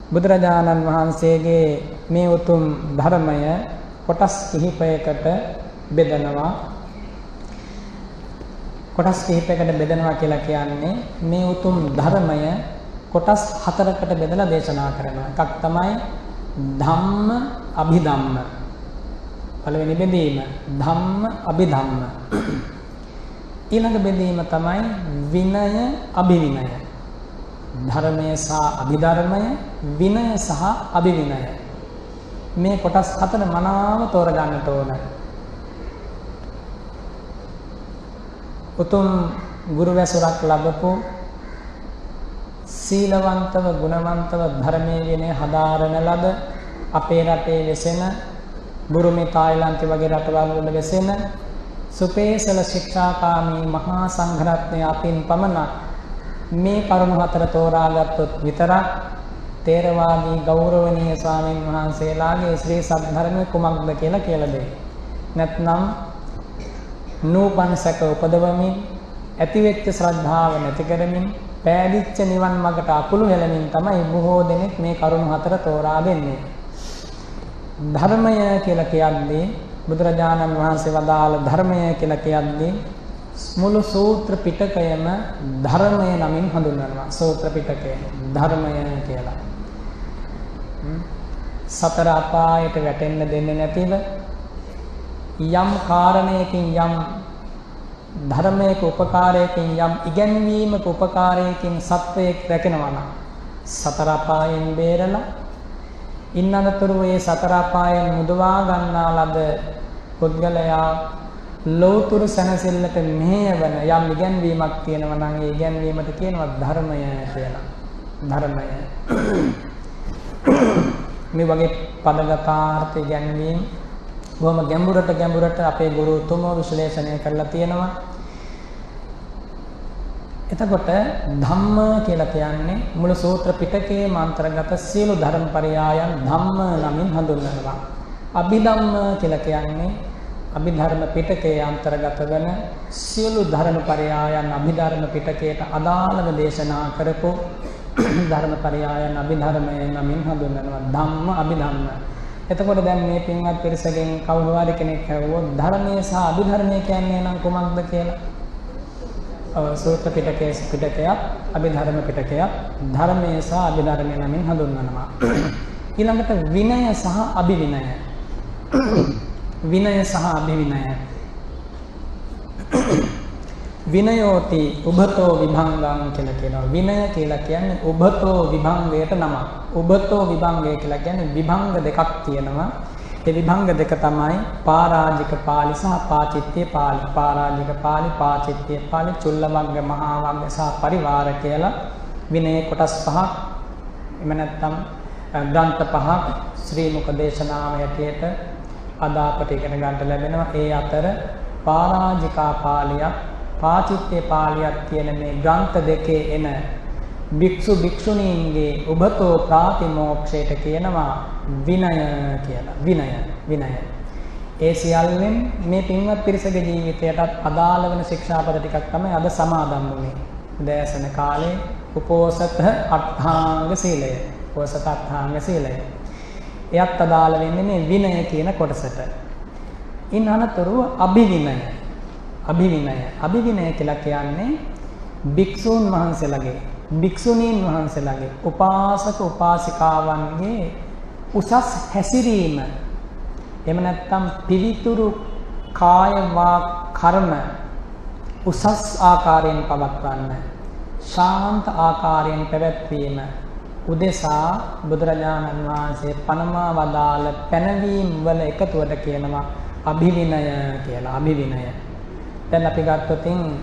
බුදුරජාණන් වහන්සේගේ මේ උතුම් ධර්මය කොටස් කිහිපයකට බෙදනවා. කොටස් කිහිපයකට බෙදනවා කියලා කියන්නේ මේ උතුම් ධර්මය කොටස් 4කට බෙදලා දේශනා කරනවා. එකක් තමයි ධම්ම අභිධම්ම. පළවෙනි බෙදීම ධම්ම අභිධම්ම. ඊළඟ බෙදීම තමයි විනය අභිවිනය. ධර්මය සහ අභිධර්මය, විනය සහ අභිවිනය. මේ කොටස් 4 මනාව තෝරගන්නට ඕන. උතුම් ගුරු වැසුරක් ලැබපු සීලවන්තව ගුණවන්තව ධර්මයේ විනය හදාරන ලද අපේ රටේ වෙසෙන බුරුමේ තායිලන්තය වගේ රටවල් වල වෙසෙන සුපේසල ශික්ෂාකාමී මහා සංඝරත්නය අපින් පමණක් මේ කරුණු 4 තෝරාගත්තොත් විතරක් තේරවාදී ගෞරවනීය ස්වාමීන් වහන්සේලාගේ ශ්‍රී සද්ධර්මයේ කුමක්ද කියලා දෙයි. නැත්නම් නූපන් සැක උපදවමින් ඇතිවෙච්ච ශ්‍රද්ධාව නැති කරමින් පෑදිච්ච නිවන් මඟට අකුළු හෙලමින් තමයි බොහෝ දෙනෙක් මේ කරුණු 4 තෝරා දෙන්නේ. ධර්මය කියලා කියන්නේ බුදුරජාණන් වහන්සේ වදාළ ධර්මය කියලා කියන්නේ මුළු සූත්‍ර පිටකයම ධර්මය නමින් හඳුන්වනවා. සූත්‍ර පිටකය ධර්මය කියලා. සතර අපායට වැටෙන්න දෙන්නේ නැතිව යම් කාරණයකින් යම් ධර්මයක උපකාරයකින් යම් ඉගැන්වීමක උපකාරයකින් සත්වයක් රැකෙනවා නම් සතර අපායෙන් බේරලා ඉන්නතරෝ ඒ සතර අපායෙන් මුදවා ගන්නා ලද පුද්ගලයා ලෞතුරු සැනසෙල්ලට මෙහෙයවන යම් ඉගැන්වීමක් තියෙනවා නම් ඒ ඉගැන්වීමට කියනවා ධර්මය කියලා. ධර්මය. මේ වගේ පදගතාර්ථ ඉගැන්වීම් බොහොම ගැඹුරට අපේ ගුරුතුමෝ විශ්ලේෂණය කරලා තියෙනවා. එතකොට ධම්ම කියලා කියන්නේ මුළු සූත්‍ර පිටකයේ අන්තර්ගත සියලු ධර්මපරයායන් ධම්ම නමින් හඳුන්වනවා. අභිධම්ම කියලා කියන්නේ අභිධර්ම පිටකයේ අන්තර්ගත වන සියලු ධර්මපරයායන් අභිධර්ම පිටකයට අදාළව දේශනා කරපු ධර්මපරයායන් අභිධර්මය නමින් හඳුන්වනවා. ධම්ම අභිධම්ම. එතකොට දැන් මේ පින්වත් පිරිසගෙන් කවුරු හරි කෙනෙක් ඇහුවොත් ධර්මයේ සහ අභිධර්මයේ කියන්නේ නම් කොහොමද කියලා? සූත්‍ර පිටකයක් අභිධර්ම පිටකයක් ධර්මයේ සහ අභිධර්මයේ නමින් හඳුන්වනවා. ඊළඟට විනය සහ අභිවිනය. විනය සහ අභිවිනය. විනයෝති උභතෝ විභංගං කියලා කියනවා. විනය කියලා කියන්නේ උභතෝ විභංගයට නමක්. උභතෝ විභංගය කියලා කියන්නේ විභංග දෙකක් තියෙනවා. ඒ විභංග දෙක තමයි පාරාජික පාළි සහ පාචිත්‍ය පාළි. පාරාජික පාළි, පාචිත්‍ය පාළි, චුල්ලවග්ග, මහා වග්ග සහ පරිවාර කියලා විනය කොටස් පහක්. එම නැත්නම් ග්‍රන්ථ පහක් ශ්‍රී මුක දේශනාව හැටියට අද අපට ඉගෙන ගන්නට ලැබෙනවා. ඒ අතර පාරාජිකා පාළියක්, පාචිත්‍ය පාළියක් කියන මේ ග්‍රන්ථ දෙකේ එන භික්ෂු භික්ෂුණීන්ගේ උභතෝ ප්‍රාතිමෝක්ෂයට කියනවා විනය කියලා. විනය. ඒ සියල්ලෙන් මේ පින්වත් පිරිසගේ ජීවිතයටත් අදාළ වෙන ශික්ෂාපද ටිකක් තමයි අද සමාදන් වුනේ. උදෑසන කාලේ උපෝසත අට්ඨාංග සීලය. උපෝසත අට්ඨාංග සීලය. එයත් අදාළ වෙන්නේ මේ විනය කියන කොටසට. ඉන් අනතුරුව අභිවිනය. අභිවිනය කියලා කියන්නේ භික්ෂූන් වහන්සේලාගේ, භික්ෂුණීන් වහන්සේලාගේ, උපාසක උපාසිකාවන්ගේ උසස් හැසිරීම. එහෙම නැත්නම් පිවිතුරු කාය වාක් කර්ම උසස් ආකාරයෙන් පවත්වන්න, ශාන්ත ආකාරයෙන් පැවැත්වීම උදෙසා බුදුරජාණන් වහන්සේ පනමා වදාළ පැනවීම් වල එකතුවට කියනවා අභිවිනය කියලා. අභිවිනය. දැන් අපි ගත්තොත්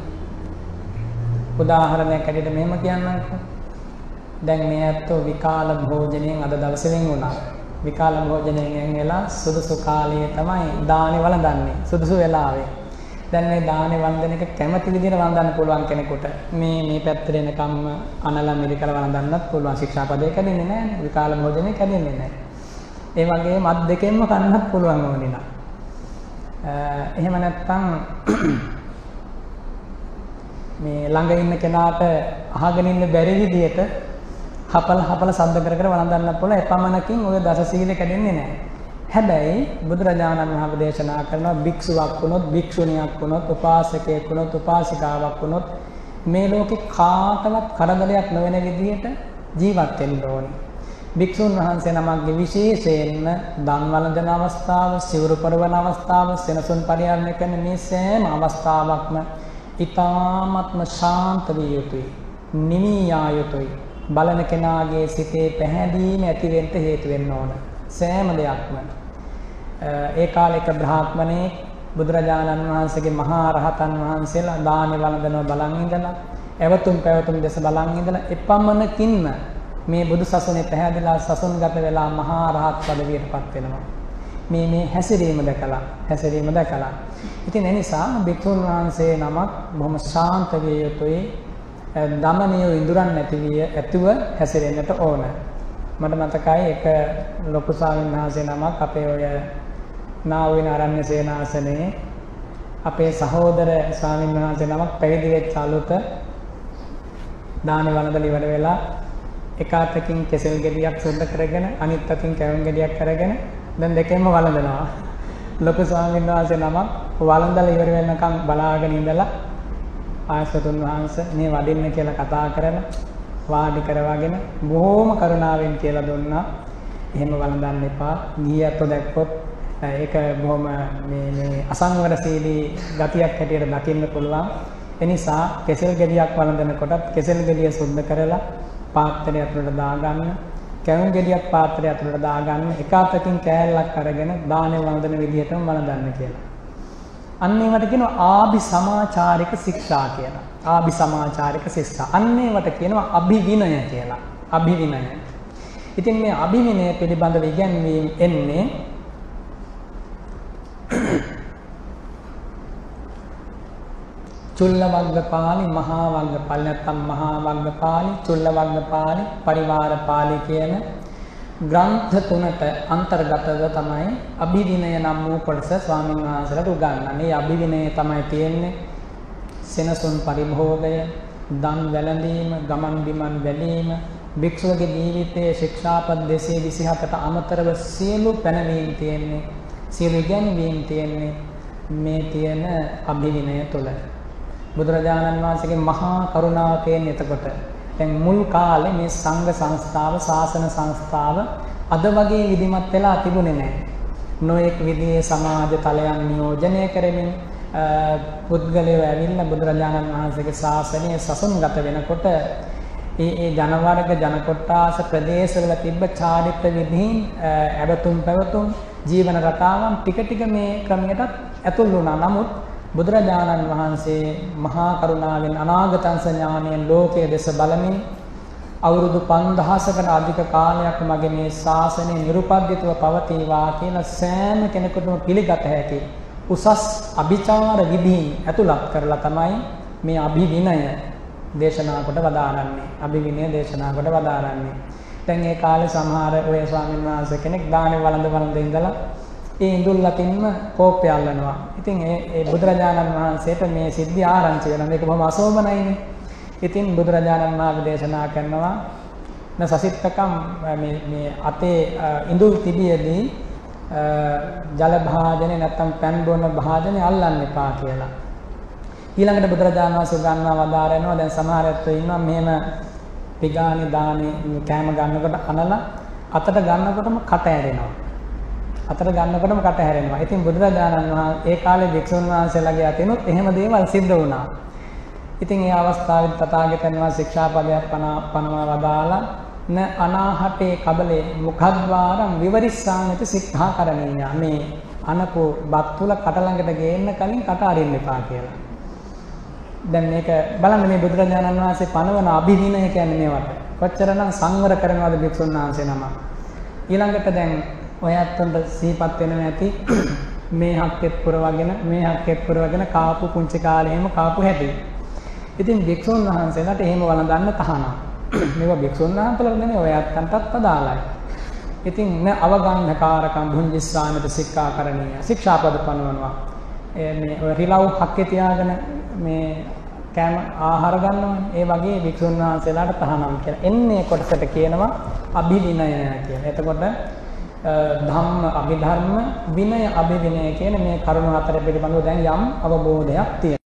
උදාහරණයක් ඇටියට මෙහෙම කියන්නම්කෝ. දැන් මේ ඇත්තෝ විකාල භෝජනයෙන් අද දවසේ වෙන් වුණා. විකාල භෝජනයෙන් වෙලා සුදුසු කාලයේ තමයි දානේ වළඳන්නේ. සුදුසු වෙලාවේ. දැන් මේ දානේ වන්දන එක කැමැති විදිහට වන්දන්න පුළුවන් කෙනෙකුට මේ පැත්තට එනකම්ම අනලා මිරිකල වන්දන්නත් පුළුවන්. ශික්ෂාපදේ කැඩෙන්නේ නැහැ. විකාල භෝජනේ කැඩෙන්නේ නැහැ. ඒ වගේ මත් දෙකෙන්ම කන්නත් පුළුවන් ඕනේ නා. එහෙම නැත්නම් මේ ළඟ ඉන්න කෙනාට අහගෙන ඉන්න බැරි විදිහට හපල සද්ද කර කර වළඳන්න පුළුවන්. එපමණකින් ඔය දස සීල කැඩෙන්නේ නැහැ. හැබැයි බුදුරජාණන් වහන්සේ දේශනා කරනවා භික්ෂුවක් වුණොත්, භික්ෂුණියක් වුණොත්, උපාසකයෙක් වුණොත්, උපාසිකාවක් වුණොත් මේ ලෝකේ කාටවත් කරදරයක් නොවන විදිහට ජීවත් වෙන්න ඕනේ. භික්ෂුන් වහන්සේ නමක්ගේ විශේෂයෙන්ම දන් වළඳන අවස්ථාව, සිවුරු පරවන අවස්ථාව, සෙනසුන් පරිහරණය කරන මේ සෑම අවස්ථාවක්ම ඊ타ත්ම ශාන්ත විය යුතුයි, නිමියා යුතුයි. බලන කෙනාගේ සිතේ පැහැදීම ඇති වෙන්න හේතු වෙන්න ඕන සෑම දෙයක්ම. ඒ කාලේක බ්‍රාහ්මණේ බුදුරජාණන් වහන්සේගේ මහා රහතන් වහන්සේලා දානි වළඳනවා බලන් ඉඳලා, එවතුම් පැවතුම් දෙස බලන් ඉඳලා එපමණකින්ම මේ බුදු සසුනේ පැහැදිලා සසුන්ගත වෙලා මහා රහත් පදවියටපත් වෙනවා. මේ හැසිරීම දැකලා. ඉතින් ඒ නිසා භික්ෂුන් වහන්සේ නමක් බොහොම ශාන්ත විය යුතුයි. දමනිය ඉඳුරන් ඇතුව හැසිරෙන්නට ඕන. මට මතකයි එක ලොකු ස්වාමීන් වහන්සේ නමක් අපේ ඔය නාවින ආරණ්‍ය සේනාසනේ අපේ සහෝදර ස්වාමීන් වහන්සේ නමක් පැවිදි වෙච්ච අලුත දාන වළඳලා ඉවර වෙලා එක අතකින් කෙසෙල් ගෙඩියක් සුද්ධ කරගෙන අනිත් අතින් කැවුම් ගෙඩියක් අරගෙන දැන් දෙකෙන්ම වළඳනවා. ලොකු ස්වාමීන් වහන්සේ නමක් වළඳලා ඉවර වෙනකම් බලාගෙන ඉඳලා ආයතතුන් වහන්සේ මේ වඩින්න කියලා කතා කරලා වාඩි කරවගෙන බොහොම කරුණාවෙන් කියලා දුන්නා. එහෙම වළඳන්න එපා. ගියත් දැක්කොත් ඒක බොහොම මේ අසංවරශීලී ගතියක් හැටියට දකින්න පුළුවන්. ඒ නිසා කෙසෙල් ගෙඩියක් වළඳනකොටත් කෙසෙල් ගෙඩිය සුද්ධ කරලා පාත්‍රය ඇතුළට දාගන්න, කැවුම් ගෙඩියක් පාත්‍රය ඇතුළට දාගන්න, එක අතකින් කෑල්ලක් අරගෙන දානේ වළඳන විදිහටම වළඳන්න කියලා. අන්න ඒවට කියනවා ආභි සමාචාරික ශික්ෂා කියලා. ආභි සමාචාරික ශික්ෂා. අන්න ඒවට කියනවා අභිවිනය කියලා. අභිවිනය. ඉතින් මේ අභිවිනය පිළිබඳව ඉගැන්වීම එන්නේ චුල්ලවග්ගපාලි, මහා වග්ගපාලි නැත්නම් මහා වග්ගපාලි, චුල්ලවග්ගපාලි, පරිවාරපාලි කියන ග්‍රන්ථ තුනට අන්තර්ගතව තමයි අභිවිනය නම් වූ කොටස ස්වාමීන් වහන්සේලාට උගන්වන්නේ. මේ අභිවිනය තමයි තියෙන්නේ සෙනසුන් පරිභෝගය, දන් වැළඳීම, ගමන් බිමන් වැළීම, භික්ෂුවගේ ජීවිතයේ ශික්ෂාපද 227ට අමතරව සියලු පැනවීම් තියෙන්නේ, සියලු ඉගැන්වීම් තියෙන්නේ මේ තියෙන අභිවිනය තුළ. බුදුරජාණන් වහන්සේගේ මහා කරුණාව තියෙන්නේ එතකොට. දැන් මුල් කාලේ මේ සංඝ සංස්ථාව, ශාසන සංස්ථාව අද වගේ විධිමත් වෙලා තිබුණේ නැහැ. නොඑක් විදිහේ සමාජ තලයන් නියෝජනය කරමින් පුද්ගලයෝ ඇවිල්ලා බුදුරජාණන් වහන්සේගේ ශාසනය සසුන්ගත වෙනකොට ඒ ජන වර්ග, ජන කොට්ටාස ප්‍රදේශවල තිබ්බ චාරිත්‍ර විධීන්, ඇවතුම් පැවතුම්, ජීවන රටාවන් ටික ටික මේ ක්‍රමයටත් ඇතුල් වුණා. නමුත් බුදුරජාණන් වහන්සේ මහා කරුණාවෙන් අනාගතංස ඥානයෙන් ලෝකයේ දෙස බලමින් අවුරුදු 5000කට අධික කාලයක් මගේ මේ ශාසනය නිරුපද්‍රිතව පවතිවා කියලා සෑම කෙනෙකුටම පිළිගත හැකි උසස් අභිචාර විධීන් ඇතුළත් කරලා තමයි මේ අභිවිනය දේශනා කොට වදාරන්නේ. අභිවිනය දේශනා කොට වදාරන්නේ. දැන් ඒ කාලේ සමහර ඔය ස්වාමීන් වහන්සේ කෙනෙක් දානේ වළඳ ඉඳලා ඒ ඉඳුල් අතින්ම කෝප්පය අල්ලනවා. ඉතින් ඒ බුදුරජාණන් වහන්සේට මේ සිද්ධිය ආරංචි වෙනවා. මේක බොහොම අශෝභනයිනේ. ඉතින් බුදුරජාණන් වහන්සේ දේශනා කරනවා නසසිටකම් මේ අතේ ඉඳුල් තිබියදී ජල භාජනේ නැත්තම් පැන් බොන භාජනේ අල්ලන්න එපා කියලා. ඊළඟට බුදුරජාණන් වහන්සේ ගන්නවා වදාරනවා දැන් සමහර ඇත්තෝ ඉන්නවා මෙහෙම පිගානි දානේ කෑම ගන්නකොට අනලා අතට ගන්නකොටම කට ඇරෙනවා. අතට ගන්නකොටම කට හැරෙනවා. ඉතින් බුදුරජාණන් වහන්සේ ඒ කාලේ භික්ෂුන් වහන්සේලාගේ අතිනුත් එහෙම දේවල් සිද්ධ වුණා. ඉතින් ඒ අවස්ථාවේ තථාගතයන් වහන්සේ ශික්ෂාපදයක් පනවා වදාලා න අනාහටේ කබලේ මුඛද්වාරම් විවරිස්සාමිත සික්ඛාකරණීය. මේ අනකෝ බත් තුල කට ළඟට ගේන්න කලින් කට අරින්න එපා කියලා. දැන් මේක බලන්න මේ බුදුරජාණන් වහන්සේ පනවන අභිවිනය කියන්නේ මේවට. කොච්චරනම් සංවර කරනවද භික්ෂුන් වහන්සේ නම. ඊළඟට දැන් ඔයත් උන්ට සිහිපත් වෙනවා ඇති මේ හක්කෙත් පුරවගෙන කාපු පුංචි කාලේ එහෙම කාපු හැටි. ඉතින් භික්ෂුන් වහන්සේලාට එහෙම වළඳන්න තහනම්. මේවා භික්ෂුන් වහන්සේලාට නෙමෙයි ඔයත්න්ටත් අදාළයි. ඉතින් න අවගන්ධකාරකම් භුංජිස්සාමිත සික්ඛාකරණීය. ශික්ෂාපද පනවනවා. මේ රිලව් හක්කේ තියාගෙන මේ කෑම ආහාර ගන්නවනේ. ඒ වගේ වික්ෂුන් වහන්සේලාට තහනම් කියලා. එන්නේ කොටසට කියනවා අභිවිනය කියලා. එතකොට ධම්ම අභිධර්ම විනය අභිවිනය කියන මේ කරුණු හතර පිළිබඳව දැන් යම් අවබෝධයක් තියෙනවා.